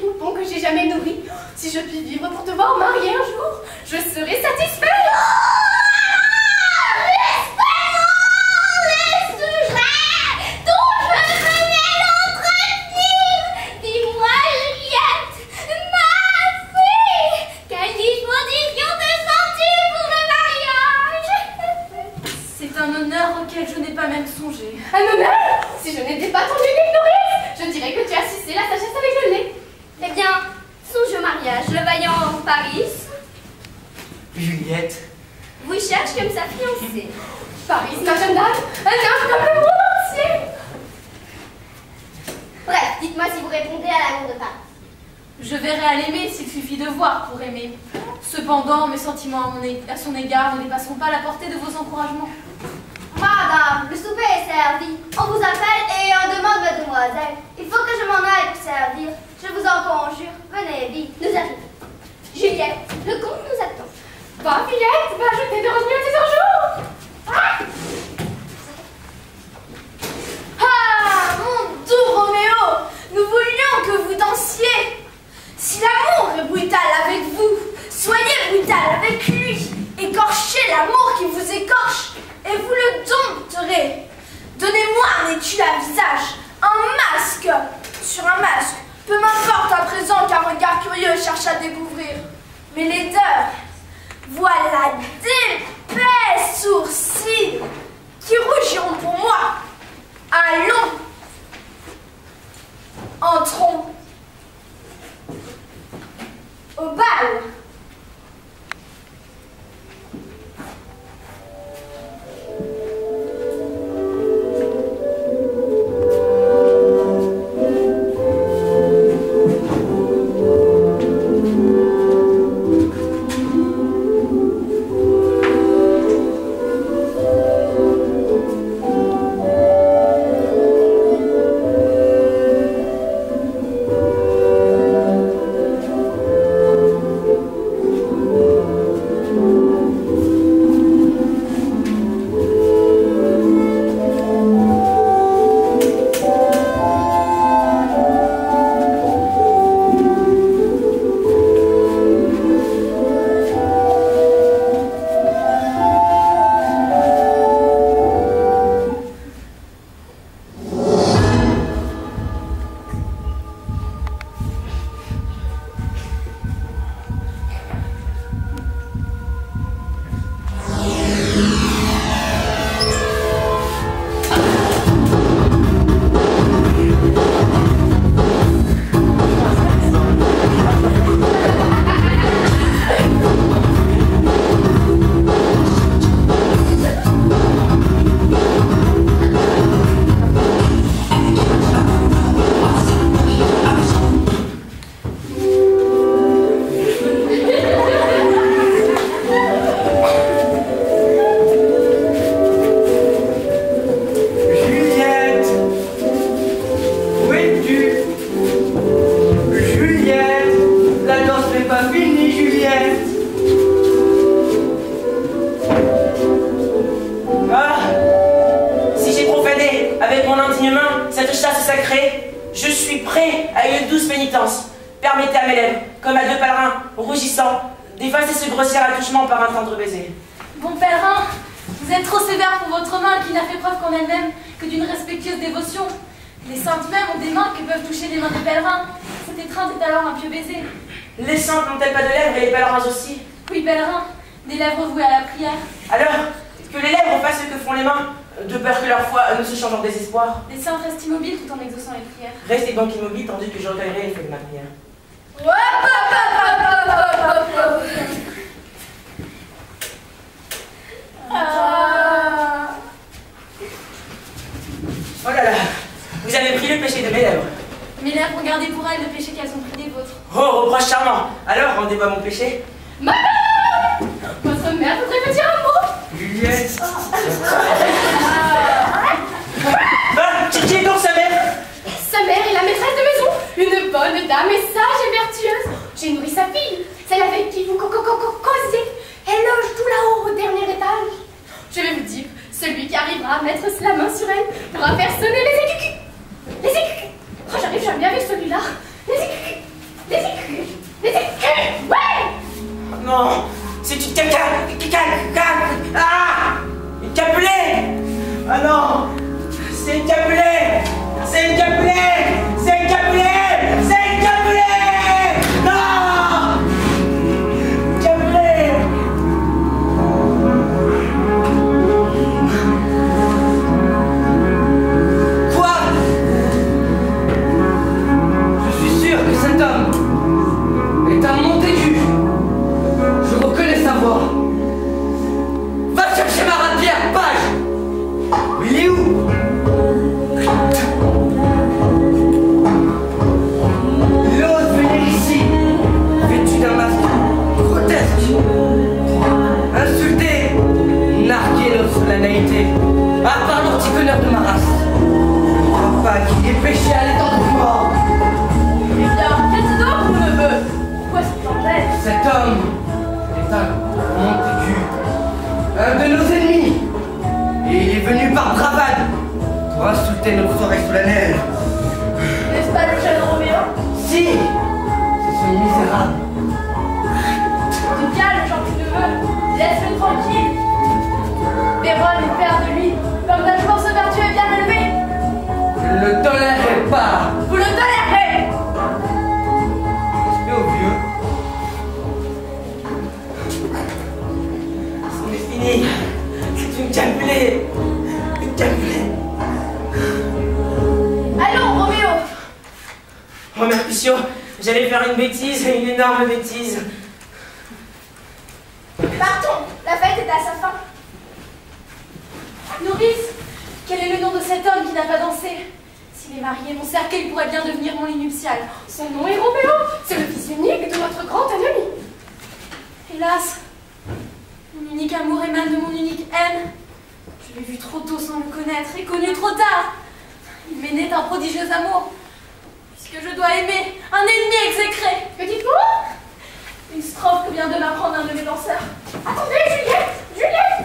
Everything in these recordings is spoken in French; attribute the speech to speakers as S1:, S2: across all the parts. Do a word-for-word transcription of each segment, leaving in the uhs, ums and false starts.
S1: poupons que j'ai jamais nourris. Si je puis vivre pour te voir marier un jour, je serai satisfaite.
S2: Je n'ai pas même songé.
S1: Un honneur? Si je n'étais pas ton unique nourrice, je dirais que tu as sucé la sagesse avec le lait.
S3: Eh bien, songe au mariage, le vaillant Paris.
S4: Juliette.
S3: Vous cherchez comme sa fiancée.
S1: Paris, ma jeune dame, un ange comme le monde entier.
S3: Bref, dites-moi si vous répondez à l'amour de Paris.
S2: Je verrai à l'aimer s'il suffit de voir pour aimer. Cependant, mes sentiments à, mon é à son égard ne dépasseront pas la portée de vos encouragements.
S3: Madame, le souper est servi. On vous appelle et on demande mademoiselle. Il faut que je m'en aille pour servir. Je vous en conjure. Venez vite, nous arrivons. Juliette, le comte nous attend.
S1: Va, Juliette, va jeter de revenus à tes jours. Ah,
S5: ah, mon doux Roméo, nous voulions que vous dansiez. Si l'amour est brutal avec vous, soyez brutal avec lui. Écorchez l'amour qui vous écorche. Et vous le dompterez. Donnez-moi un étui à visage, un masque sur un masque. Peu m'importe à présent qu'un regard curieux cherche à découvrir. Mais laideur, voilà d'épais sourcils qui rougiront pour moi. Allons, entrons au bal.
S4: Permettez à mes lèvres, comme à deux pèlerins, rougissants, d'effacer ce grossier attouchement par un tendre baiser.
S2: Bon pèlerin, vous êtes trop sévère pour votre main qui n'a fait preuve qu'en elle-même que d'une respectueuse dévotion. Les saintes mêmes ont des mains que peuvent toucher les mains des pèlerins. Cette étreinte est alors un pieux baiser.
S4: Les saintes n'ont-elles pas de lèvres et les pèlerins aussi?
S2: Oui, pèlerin, des lèvres vouées à la prière.
S4: Alors, que les lèvres fassent ce que font les mains, de peur que leur foi ne se change en désespoir.
S2: Les saintes restent immobiles tout en exaucant les prières.
S4: Restez donc immobiles tandis que je recueillerai les feux de ma prière.
S5: Ah.
S4: Oh là là, vous avez pris le péché de mes lèvres.
S2: Mes lèvres ont gardé pour elles le péché qu'elles ont pris des vôtres.
S4: Oh, reproche charmant. Alors, rendez-moi mon péché.
S1: Madame! Votre mère voudrait me dire un mot.
S4: Juliette. Ah, qui qui est donc sa mère?
S1: Sa mère est la maîtresse de maison, une bonne dame et sage et vertueuse. J'ai nourri sa fille, celle avec qui vous co co co co causez. Elle loge tout là-haut au dernier étage. Je vais vous dire, celui qui arrivera à mettre la main sur elle pourra faire sonner les écucus. Les écucus. Oh, j'arrive jamais avec celui-là. Les écucus.
S6: passer nos soirées sous la neige.
S5: N'est-ce pas le jeune Roméo?
S6: Si, ce sont les misérables.
S5: Tu calmes, Jean Pudeveux. Laisse-le tranquille. Vérone est père de lui. Comme ta force vertueux est bien élevée.
S6: Je ne le tolérerai pas.
S5: Vous le tolérez.
S6: Mais au vieux.
S4: C'en est fini. C'est une calculée. Une calculée.
S5: Allons, Roméo.
S4: Oh, Mercutio, j'allais faire une bêtise, une énorme bêtise.
S5: Partons. La fête est à sa fin.
S2: Nourrice, quel est le nom de cet homme qui n'a pas dansé? S'il est marié, mon cercueil pourrait bien devenir mon lit nuptial.
S1: Son nom est Roméo. C'est le fils unique de notre grand ennemi.
S2: Hélas, mon unique amour émane de mon unique haine. Je l'ai vu trop tôt sans le connaître et connu trop tard. Il m'est né un prodigieux amour, puisque je dois aimer un ennemi exécré.
S1: Que dites-vous?
S2: Une strophe que vient de m'apprendre un de mes danseurs.
S1: Attendez, Juliette. Juliette.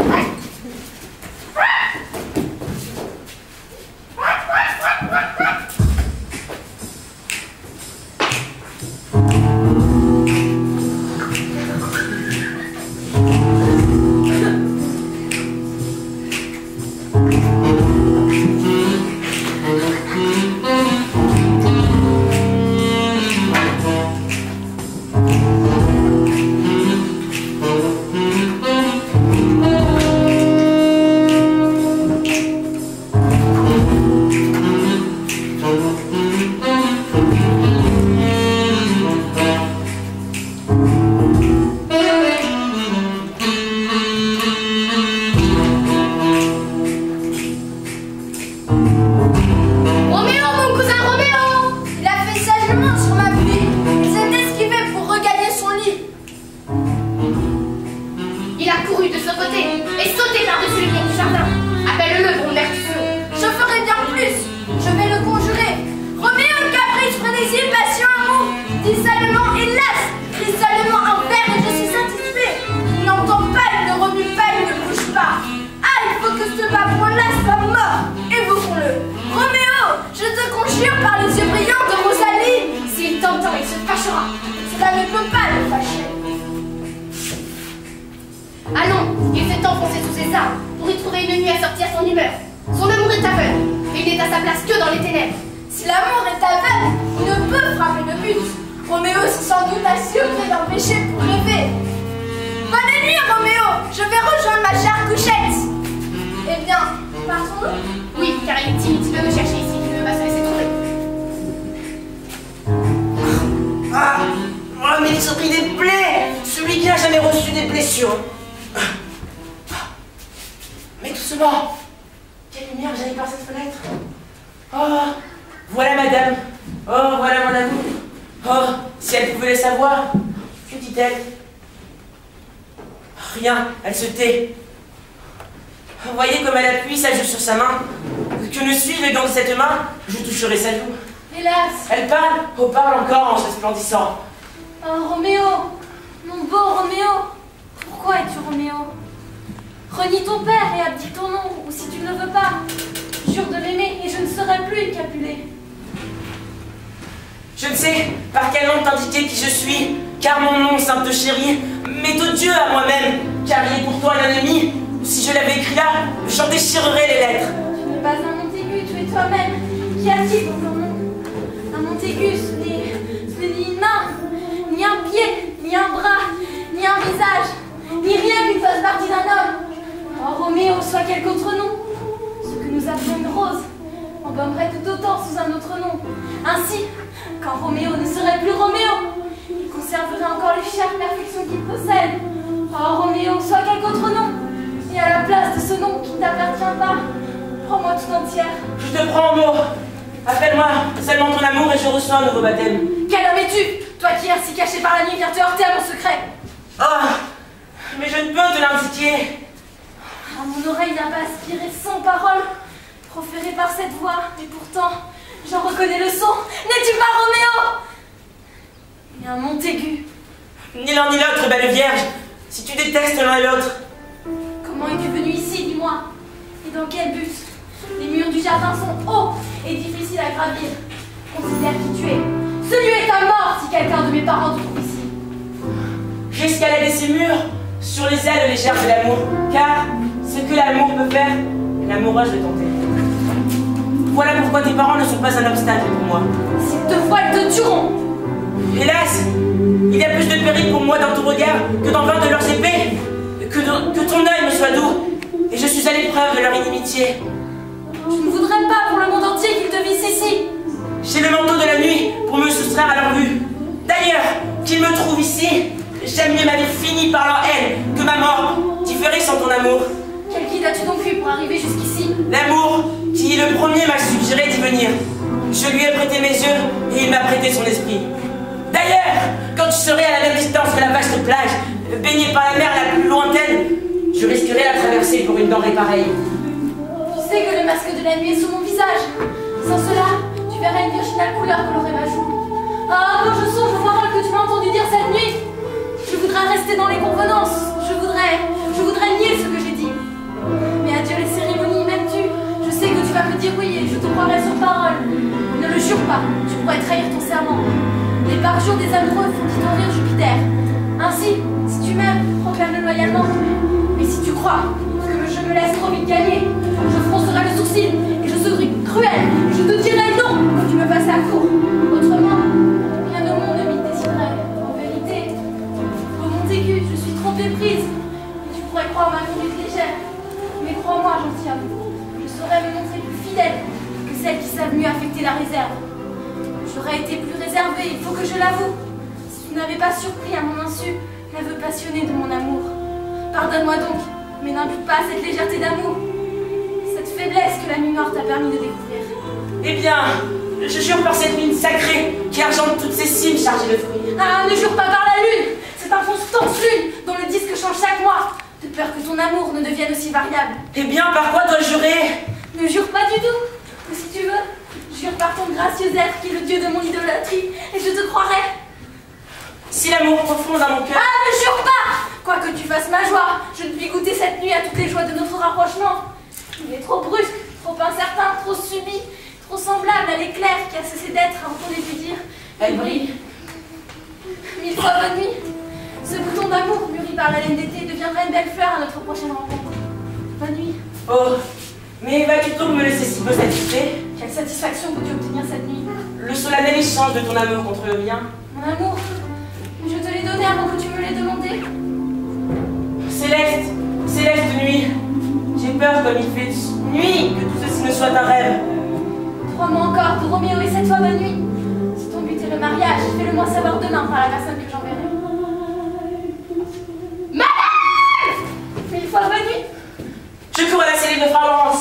S4: Elle se tait. Voyez comme elle appuie sa joue sur sa main. Que ne suis le gant de cette main, je toucherai sa joue.
S2: Hélas.
S4: Elle parle, oh parle encore en se splendissant.
S2: Oh Roméo, mon beau Roméo, pourquoi es-tu Roméo? Renie ton père et abdique ton nom, ou si tu ne le veux pas, jure de m'aimer et je ne serai plus une Capulet.
S4: Je ne sais par quel nom t'indiquer qui je suis, car mon nom, sainte chérie, m'est odieux à moi-même, car il est pour toi un ennemi. Si je l'avais écrit là, j'en déchirerais les lettres.
S2: Tu n'es pas un Montaigu, tu es toi-même qui as dit ton nom. Un Montaigu, ce n'est ce n'est ni une main, ni un pied, ni un bras, ni un visage, ni rien qui fasse partie d'un homme. Oh Roméo, soit quelque autre nom. Ce que nous appelons une rose embaumerait tout autant sous un autre nom. Ainsi, quand Roméo ne serait plus Roméo, il conserverait encore les chères perfections qu'il possède. Oh Roméo, soit quelque autre nom. Et à la place de ce nom qui ne t'appartient pas, prends-moi tout entière.
S4: Je te prends en mot. Appelle-moi seulement ton amour et je reçois un nouveau baptême.
S2: Quel homme es-tu? Toi qui ainsi caché par la nuit viens te heurter à mon secret.
S4: Oh, mais je ne peux te l'indiquer.
S2: Ah, mon oreille n'a pas aspiré cent paroles proférées par cette voix, et pourtant, j'en reconnais le son. N'es-tu pas Roméo? Et un Montaigu.
S4: Ni l'un ni l'autre, belle vierge, si tu détestes l'un et l'autre.
S2: Comment es-tu venu ici, dis-moi? Et dans quel but? Les murs du jardin sont hauts et difficiles à gravir. Considère qui tu es. Celui est à mort si quelqu'un de mes parents te trouve ici.
S4: J'ai escaladé ces murs sur les ailes légères de l'amour, car ce que l'amour peut faire, l'amoureuse le tenter. Voilà pourquoi tes parents ne sont pas un obstacle pour moi.
S2: S'ils te voient, ils te tueront.
S4: Hélas, il y a plus de péril pour moi dans ton regard que dans vingt de leurs épées. Que, de, que ton œil me soit doux, et je suis à l'épreuve de leur inimitié.
S2: Je ne voudrais pas pour le monde entier qu'ils te vissent ici.
S4: J'ai le manteau de la nuit pour me soustraire à leur vue. D'ailleurs, qu'ils me trouvent ici, j'aime mieux ma vie finie par leur haine que ma mort différée sans ton amour.
S2: Quel guide as-tu donc eu pour arriver jusqu'ici?
S4: L'amour qui, le premier, m'a suggéré d'y venir. Je lui ai prêté mes yeux et il m'a prêté son esprit. D'ailleurs, quand tu serais à la même distance que la vaste plage, baignée par la mer la plus lointaine, je risquerais la traverser pour une denrée pareille.
S2: Tu sais que le masque de la nuit est sur mon visage. Sans cela, tu verrais une virginale couleur colorer ma joue. Ah, quand je songe aux paroles que tu m'as entendu dire cette nuit, je voudrais rester dans les convenances. Je voudrais, je voudrais nier ce que j'ai dit. Mais adieu les cérémonies, m'aimes-tu? Je sais que tu vas me dire oui et je te croirai sur parole. Ne le jure pas, tu pourrais trahir ton serment. Les parjures des amoureux font titourir Jupiter. Ainsi, si tu m'aimes, proclame-le loyalement. Mais si tu crois que je me laisse trop vite gagner, je froncerai le sourcil et je serai cruel et je te dirai non quand tu me passes la cour. Autrement, rien au monde ne m'y déciderait. En vérité, au Montaigu, je suis trop éprise et tu pourrais croire ma conduite légère. Mais crois-moi, gentilhomme, je saurais me montrer plus fidèle que celles qui savent mieux affecter la réserve. J'aurais été plus réservée, il faut que je l'avoue. Si tu n'avais pas surpris à mon insu l'aveu passionné de mon amour. Pardonne-moi donc, mais n'impute pas cette légèreté d'amour, cette faiblesse que la nuit noire t'a permis de découvrir.
S4: Eh bien, je jure par cette lune sacrée qui argente toutes ces cimes chargées de fruits.
S2: Ah, ne jure pas par la lune, cette inconstante lune dont le disque change chaque mois, de peur que ton amour ne devienne aussi variable.
S4: Eh bien, par quoi dois-je jurer?
S2: Ne jure pas du tout, ou si tu veux, jure par ton gracieux être qui est le dieu de mon idolâtrie, et je te croirai.
S4: Si l'amour profond dans mon cœur...
S2: Ah, ne jure pas! Quoi que tu fasses ma joie, je ne puis goûter cette nuit à toutes les joies de notre rapprochement. Il est trop brusque, trop incertain, trop subit, trop semblable à l'éclair qui a cessé d'être avant qu'on ait pu dire.
S4: Elle brille.
S2: Mille fois bonne nuit. Ce bouton d'amour mûri par la laine d'été deviendra une belle fleur à notre prochaine rencontre. Bonne nuit.
S4: Oh, mais vas-tu donc me laisser si peu satisfait?
S2: Quelle satisfaction peux-tu obtenir cette nuit?
S4: Le solennel échange de ton amour contre le mien.
S2: Mon amour, je te l'ai donné avant que tu me l'aies demandé.
S4: Céleste, céleste nuit, j'ai peur comme il fait nuit que tout ceci ne soit un rêve.
S2: Trois mois encore pour Roméo et cette fois bonne nuit. Si ton but est le mariage, fais-le-moi savoir demain par la personne que j'enverrai. Madame! Mille fois bonne nuit.
S4: Je cours à la cellule de Frère Laurence.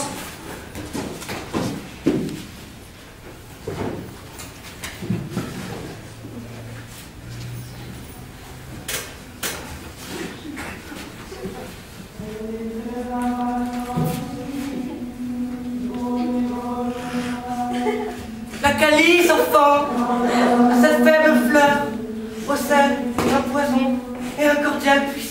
S6: La calice, enfant, cette faible fleur, possède un poison et un cordial puissant.